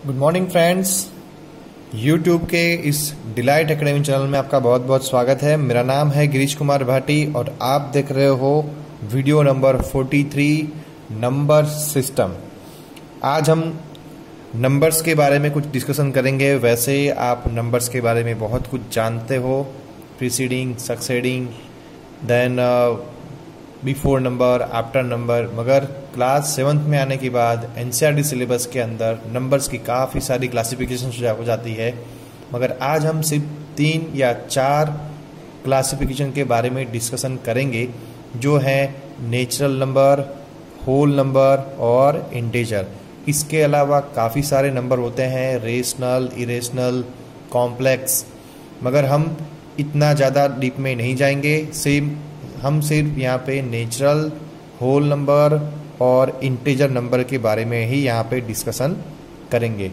Good morning friends. YouTube के इस delight academy channel में आपका बहुत बहुत स्वागत है। मेरा नाम है गिरीश कुमार भाटी और आप देख रहे हो वीडियो नंबर 43 नंबर सिस्टम। आज हम नंबर्स के बारे में कुछ डिस्कशन करेंगे। वैसे आप नंबर्स के बारे में बहुत कुछ जानते हो, preceding, succeeding, then before number, after number, मगर क्लास 7th में आने के बाद एनसीईआरटी सिलेबस के अंदर नंबर्स की काफ़ी सारी क्लासिफिकेशन हो जाती है। मगर आज हम सिर्फ 3 या 4 क्लासिफिकेशन के बारे में डिस्कशन करेंगे, जो है नेचुरल नंबर, होल नंबर और इंटीजर। इसके अलावा काफ़ी सारे नंबर होते हैं, रेशनल, इरेशनल, कॉम्प्लेक्स, मगर हम इतना ज़्यादा डीप में नहीं जाएंगे। हम सिर्फ यहाँ पे नेचुरल, होल नंबर और इंटीजर नंबर के बारे में ही यहाँ पे डिस्कशन करेंगे।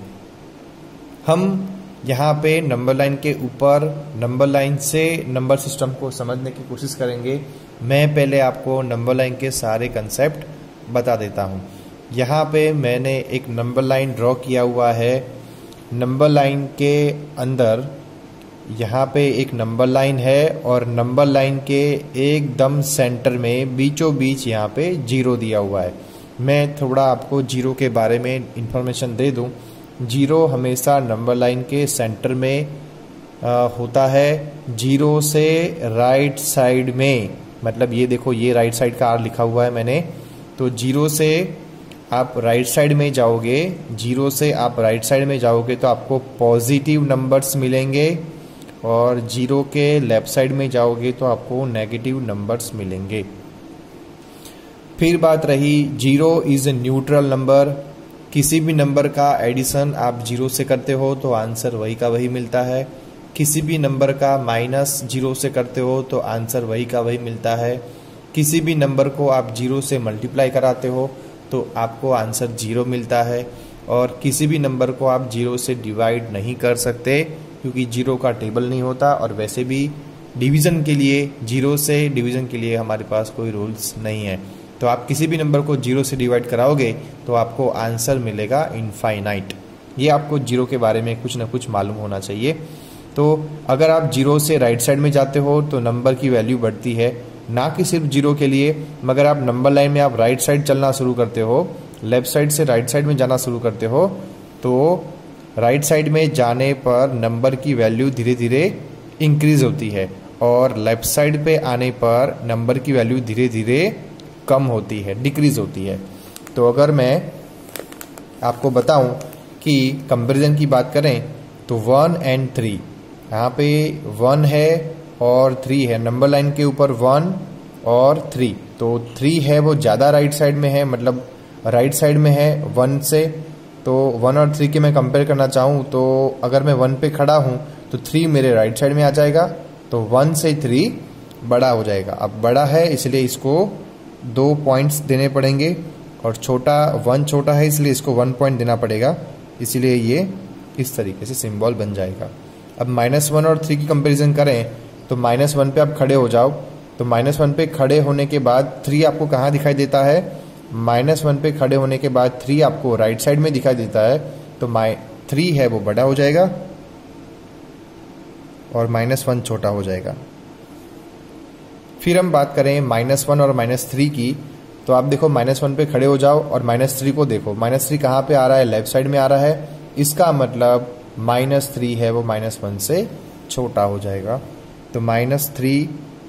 हम यहाँ पे नंबर लाइन के ऊपर नंबर लाइन से नंबर सिस्टम को समझने की कोशिश करेंगे। मैं पहले आपको नंबर लाइन के सारे कंसेप्ट बता देता हूँ। यहाँ पे मैंने एक नंबर लाइन ड्रॉ किया हुआ है। नंबर लाइन के अंदर यहाँ पे एक नंबर लाइन है और नंबर लाइन के एकदम सेंटर में बीचों बीच यहाँ पे 0 दिया हुआ है। मैं थोड़ा आपको 0 के बारे में इंफॉर्मेशन दे दूँ। 0 हमेशा नंबर लाइन के सेंटर में होता है। 0 से राइट साइड में, मतलब ये देखो, ये राइट साइड का R लिखा हुआ है मैंने, तो 0 से आप राइट साइड में जाओगे, 0 से आप राइट साइड में जाओगे तो आपको पॉजिटिव नंबर्स मिलेंगे और 0 के लेफ्ट साइड में जाओगे तो आपको नेगेटिव नंबर्स मिलेंगे। फिर बात रही 0 इज ए न्यूट्रल नंबर। किसी भी नंबर का एडिशन आप 0 से करते हो तो आंसर वही का वही मिलता है। किसी भी नंबर का माइनस 0 से करते हो तो आंसर वही का वही मिलता है। किसी भी नंबर को आप 0 से मल्टीप्लाई कराते हो तो आपको आंसर 0 मिलता है। और किसी भी नंबर को आप 0 से डिवाइड नहीं कर सकते, क्योंकि 0 का टेबल नहीं होता। और वैसे भी डिवीज़न के लिए, 0 से डिवीज़न के लिए हमारे पास कोई रूल्स नहीं है। तो आप किसी भी नंबर को 0 से डिवाइड कराओगे तो आपको आंसर मिलेगा इनफाइनाइट। ये आपको 0 के बारे में कुछ ना कुछ मालूम होना चाहिए। तो अगर आप 0 से राइट साइड में जाते हो तो नंबर की वैल्यू बढ़ती है, ना कि सिर्फ 0 के लिए, मगर आप नंबर लाइन में आप राइट साइड चलना शुरू करते हो, लेफ्ट साइड से राइट साइड में जाना शुरू करते हो, तो राइट साइड में जाने पर नंबर की वैल्यू धीरे धीरे इंक्रीज होती है और लेफ्ट साइड पे आने पर नंबर की वैल्यू धीरे धीरे कम होती है, डिक्रीज होती है। तो अगर मैं आपको बताऊं कि कंपैरिजन की बात करें तो 1 और 3, यहाँ पे 1 है और 3 है। नंबर लाइन के ऊपर 1 और 3, तो 3 है वो ज़्यादा राइट साइड में है, मतलब राइट साइड में है 1 से। तो 1 और 3 के मैं कंपेयर करना चाहूँ तो अगर मैं 1 पे खड़ा हूँ तो 3 मेरे राइट साइड में आ जाएगा, तो 1 से 3 बड़ा हो जाएगा। अब बड़ा है इसलिए इसको 2 पॉइंट्स देने पड़ेंगे, और 1 छोटा है इसलिए इसको 1 पॉइंट देना पड़ेगा, इसीलिए ये इस तरीके से सिंबल बन जाएगा। अब -1 और 3 की कंपेरिजन करें तो -1 पे आप खड़े हो जाओ, तो -1 पे खड़े होने के बाद 3 आपको कहाँ दिखाई देता है? -1 पे खड़े होने के बाद 3 आपको राइट साइड में दिखाई देता है, तो 3 है वो बड़ा हो जाएगा और -1 छोटा हो जाएगा। फिर हम बात करें -1 और -3 की, तो आप देखो -1 पे खड़े हो जाओ और -3 को देखो। -3 कहाँ पे आ रहा है? लेफ्ट साइड में आ रहा है। इसका मतलब -3 है वो -1 से छोटा हो जाएगा। तो -3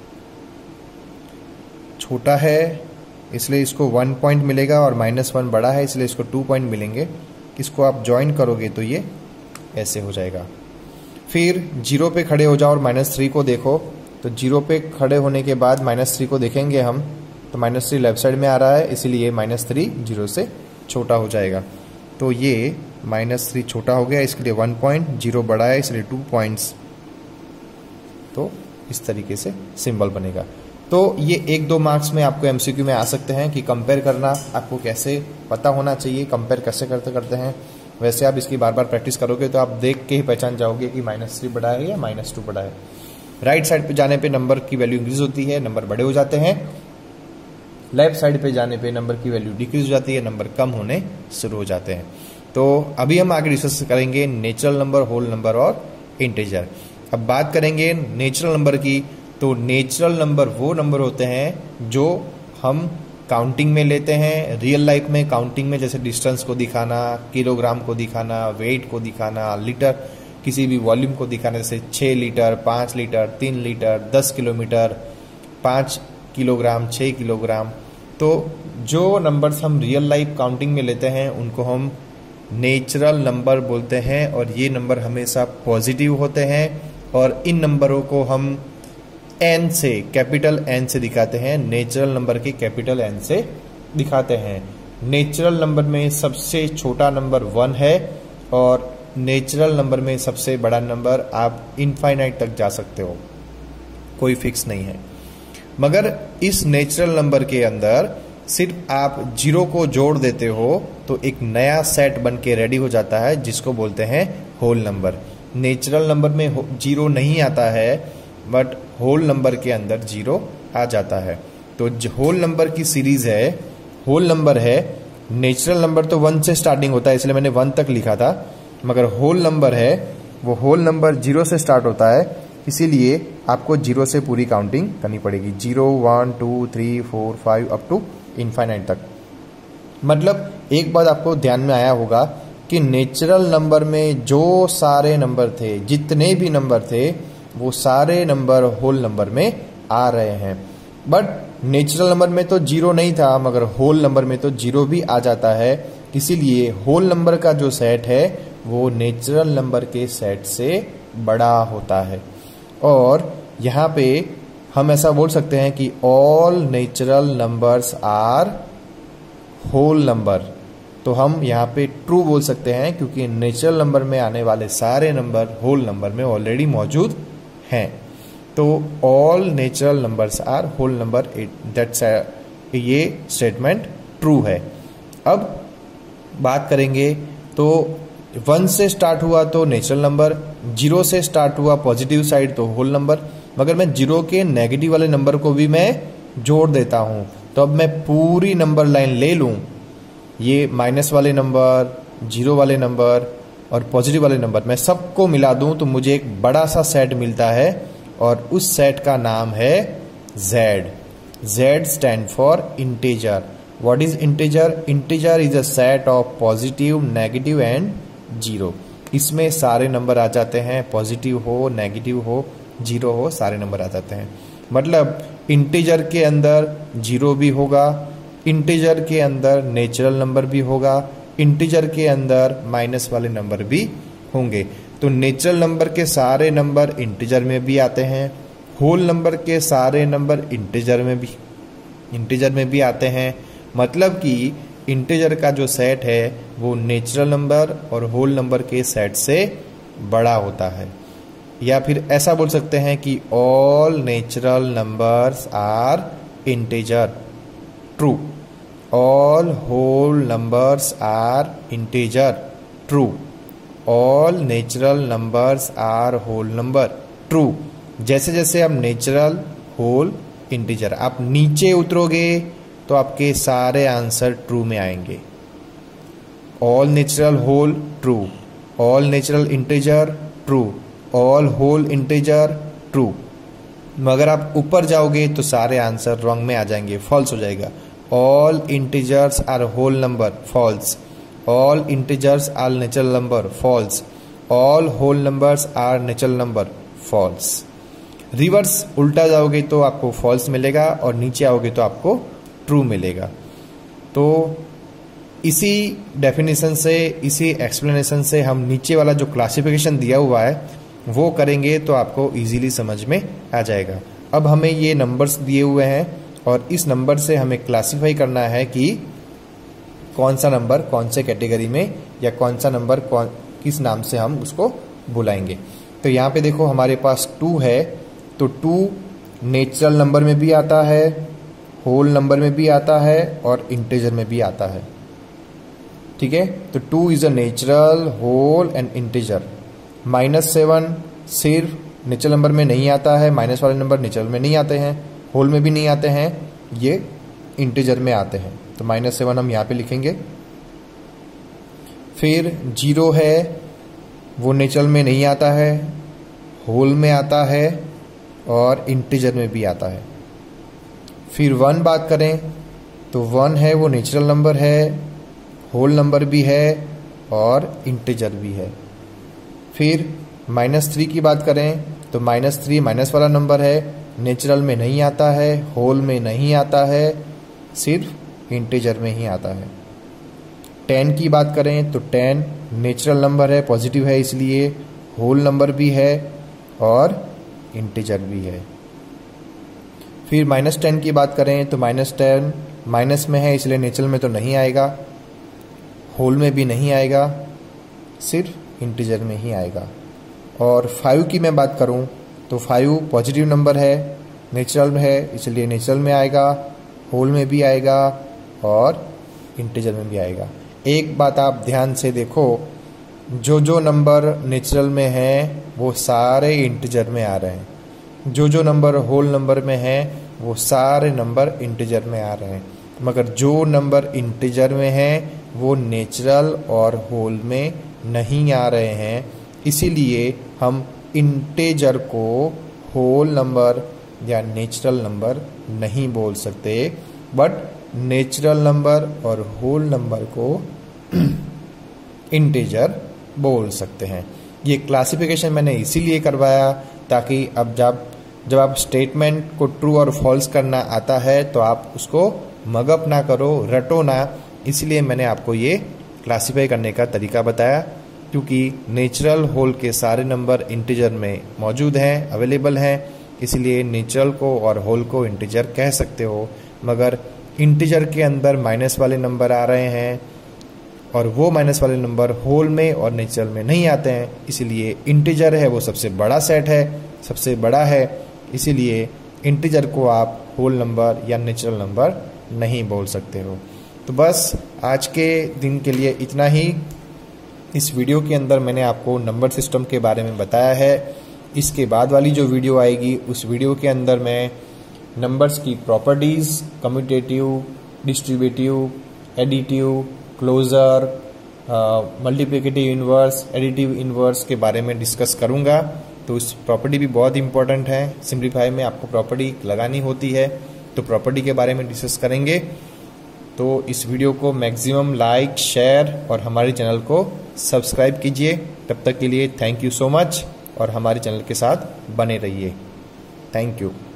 छोटा है इसलिए इसको 1 पॉइंट मिलेगा और -1 बड़ा है इसलिए इसको 2 पॉइंट मिलेंगे। इसको आप ज्वाइन करोगे तो ये ऐसे हो जाएगा। फिर 0 पे खड़े हो जाओ और -3 को देखो, तो 0 पे खड़े होने के बाद -3 को देखेंगे हम, तो -3 लेफ्ट साइड में आ रहा है इसलिए -3 0 से छोटा हो जाएगा। तो ये -3 छोटा हो गया, इसके लिए 1 पॉइंट, 0 बड़ा है इसलिए 2 पॉइंट्स। तो इस तरीके से सिंबल बनेगा। तो ये 1-2 मार्क्स में आपको MCQ में आ सकते हैं कि कंपेयर करना आपको कैसे पता होना चाहिए, कंपेयर कैसे करते हैं। वैसे आप इसकी बार बार प्रैक्टिस करोगे तो आप देख के ही पहचान जाओगे कि -3 बड़ा है या -2 बड़ा है। राइट साइड पे जाने पे नंबर की वैल्यू इंक्रीज होती है, नंबर बड़े हो जाते हैं। लेफ्ट साइड पे जाने पे नंबर की वैल्यू डिक्रीज हो जाती है, नंबर कम होने शुरू हो जाते हैं। तो अभी हम आगे डिस्कस करेंगे नेचुरल नंबर, होल नंबर और इंटीजर। अब बात करेंगे नेचुरल नंबर की, तो नेचुरल नंबर वो नंबर होते हैं जो हम काउंटिंग में लेते हैं, रियल लाइफ में काउंटिंग में, जैसे डिस्टेंस को दिखाना, किलोग्राम को दिखाना, वेट को दिखाना, लीटर किसी भी वॉल्यूम को दिखाना, जैसे 6 litre, 5 litre, 3 litre, 10 kilometre, 5 kilogram, 6 kilogram. तो जो नंबर्स हम रियल लाइफ काउंटिंग में लेते हैं उनको हम नेचुरल नंबर बोलते हैं, और ये नंबर हमेशा पॉजिटिव होते हैं, और इन नंबरों को हम एन से, कैपिटल एन से दिखाते हैं। नेचुरल नंबर के कैपिटल एन से दिखाते हैं। नेचुरल नंबर में सबसे छोटा नंबर 1 है, और नेचुरल नंबर में सबसे बड़ा नंबर आप इनफाइनाइट तक जा सकते हो, कोई फिक्स नहीं है। मगर इस नेचुरल नंबर के अंदर सिर्फ आप जीरो को जोड़ देते हो तो एक नया सेट बन के रेडी हो जाता है, जिसको बोलते हैं होल नंबर। नेचुरल नंबर में जीरो नहीं आता है, बट होल नंबर के अंदर जीरो आ जाता है। तो होल नंबर की सीरीज है, होल नंबर है। नेचुरल नंबर तो 1 से स्टार्टिंग होता है, इसलिए मैंने 1 तक लिखा था, मगर होल नंबर है वो होल नंबर 0 से स्टार्ट होता है, इसीलिए आपको 0 से पूरी काउंटिंग करनी पड़ेगी। 0, 1, 2, 3, 4, 5 अप टू इनफाइनाइट तक। मतलब एक बात आपको ध्यान में आया होगा कि नेचुरल नंबर में जो सारे नंबर थे, जितने भी नंबर थे, वो सारे नंबर होल नंबर में आ रहे हैं। बट नेचुरल नंबर में तो 0 नहीं था, मगर होल नंबर में तो 0 भी आ जाता है, इसीलिए होल नंबर का जो सेट है वो नेचुरल नंबर के सेट से बड़ा होता है। और यहाँ पे हम ऐसा बोल सकते हैं कि all natural numbers are whole number. तो हम यहाँ पे ट्रू बोल सकते हैं, क्योंकि नेचुरल नंबर में आने वाले सारे नंबर होल नंबर में ऑलरेडी मौजूद हैं। तो all natural numbers are whole number, that's ये स्टेटमेंट ट्रू है। अब बात करेंगे तो 1 से स्टार्ट हुआ तो नेचुरल नंबर, 0 से स्टार्ट हुआ पॉजिटिव साइड तो होल नंबर, मगर मैं 0 के नेगेटिव वाले नंबर को भी मैं जोड़ देता हूं। तो अब मैं पूरी नंबर लाइन ले लूं, ये माइनस वाले नंबर, 0 वाले नंबर और पॉजिटिव वाले नंबर, मैं सबको मिला दूं तो मुझे एक बड़ा सा सेट मिलता है, और उस सेट का नाम है Z। Z stand for integer. What is integer? Integer is a set of positive, negative and 0। इसमें सारे नंबर आ जाते हैं, पॉजिटिव हो, नेगेटिव हो, 0 हो, सारे नंबर आ जाते हैं। मतलब इंटीजर के अंदर 0 भी होगा, इंटीजर के अंदर नेचुरल नंबर भी होगा, इंटीजर के अंदर माइनस वाले नंबर भी होंगे। तो नेचुरल नंबर के सारे नंबर इंटीजर में भी आते हैं, होल नंबर के सारे नंबर इंटीजर में भी आते हैं। मतलब कि इंटीजर का जो सेट है वो नेचुरल नंबर और होल नंबर के सेट से बड़ा होता है। या फिर ऐसा बोल सकते हैं कि all natural numbers are integer, true. All whole numbers are integer, true. All natural numbers are whole number, true. जैसे जैसे आप नेचुरल, होल, इंटीजर आप नीचे उतरोगे तो आपके सारे आंसर ट्रू में आएंगे। All natural whole, true. All natural integer, true. All whole integer, true. मगर आप ऊपर जाओगे तो सारे आंसर रॉन्ग में आ जाएंगे, फॉल्स हो जाएगा। All integers are whole number, false. All integers are natural number, false. All whole numbers are natural number, false. Reverse उल्टा जाओगे तो आपको फॉल्स मिलेगा, और नीचे आओगे तो आपको ट्रू मिलेगा। तो इसी डेफिनेशन से, इसी एक्सप्लेनेशन से हम नीचे वाला जो क्लासिफिकेशन दिया हुआ है वो करेंगे तो आपको इजीली समझ में आ जाएगा। अब हमें ये नंबर्स दिए हुए हैं, और इस नंबर से हमें क्लासिफाई करना है कि कौन सा नंबर कौन से कैटेगरी में, या कौन सा नंबर किस नाम से हम उसको बुलाएंगे। तो यहाँ पे देखो हमारे पास 2 है, तो 2 नेचुरल नंबर में भी आता है, होल नंबर में भी आता है, और इंटीजर में भी आता है। ठीक है, तो 2 is a natural, whole and integer. -7 सिर्फ नेचुरल नंबर में नहीं आता है, माइनस वाले नंबर नेचुरल में नहीं आते हैं, होल में भी नहीं आते हैं, ये इंटीजर में आते हैं। तो -7 हम यहाँ पे लिखेंगे। फिर 0 है वो नेचुरल में नहीं आता है, होल में आता है और इंटीजर में भी आता है। फिर 1 बात करें तो 1 है वो नेचुरल नंबर है, होल नंबर भी है और इंटीजर भी है। फिर -3 की बात करें तो -3 माइनस वाला नंबर है, नेचुरल में नहीं आता है, होल में नहीं आता है, सिर्फ इंटीजर में ही आता है। 10 की बात करें तो 10 नेचुरल नंबर है, पॉजिटिव है इसलिए, होल नंबर भी है और इंटीजर भी है। फिर -10 की बात करें तो -10 माइनस में है इसलिए नेचुरल में तो नहीं आएगा, होल में भी नहीं आएगा, सिर्फ इंटीजर में ही आएगा। और 5 की मैं बात करूं तो 5 पॉजिटिव नंबर है, नेचुरल में है इसलिए नेचुरल में आएगा, होल में भी आएगा और इंटीजर में भी आएगा। एक बात आप ध्यान से देखो, जो नंबर नेचुरल में है वो सारे इंटीजर में आ रहे हैं, जो नंबर होल नंबर में है वो सारे नंबर इंटीजर में आ रहे हैं, मगर जो नंबर इंटीजर में है वो नेचुरल और होल में नहीं आ रहे हैं। इसीलिए हम इंटीजर को होल नंबर या नेचुरल नंबर नहीं बोल सकते, बट नेचुरल नंबर और होल नंबर को इंटीजर बोल सकते हैं। ये क्लासिफिकेशन मैंने इसीलिए करवाया ताकि अब जब आप स्टेटमेंट को ट्रू और फॉल्स करना आता है तो आप उसको मगअप ना करो, रटो ना। इसलिए मैंने आपको ये क्लासिफाई करने का तरीका बताया, क्योंकि नेचुरल होल के सारे नंबर इंटीजर में मौजूद हैं, अवेलेबल हैं, इसलिए नेचुरल को और होल को इंटीजर कह सकते हो। मगर इंटीजर के अंदर माइनस वाले नंबर आ रहे हैं और वो माइनस वाले नंबर होल में और नेचुरल में नहीं आते हैं, इसलिए इंटीजर है वो सबसे बड़ा सेट है, सबसे बड़ा है, इसीलिए इंटीजर को आप होल नंबर या नेचुरल नंबर नहीं बोल सकते हो। तो बस आज के दिन के लिए इतना ही। इस वीडियो के अंदर मैंने आपको नंबर सिस्टम के बारे में बताया है। इसके बाद वाली जो वीडियो आएगी उस वीडियो के अंदर मैं नंबर्स की properties, commutative, distributive, additive, closure, multiplicative inverse, additive inverse के बारे में डिस्कस करूंगा। तो इस प्रॉपर्टी भी बहुत इंपॉर्टेंट है, सिंप्लीफाई में आपको प्रॉपर्टी लगानी होती है, तो प्रॉपर्टी के बारे में डिस्कस करेंगे। तो इस वीडियो को मैक्सिमम लाइक, शेयर और हमारे चैनल को सब्सक्राइब कीजिए। तब तक के लिए थैंक यू सो मच और हमारे चैनल के साथ बने रहिए। Thank you.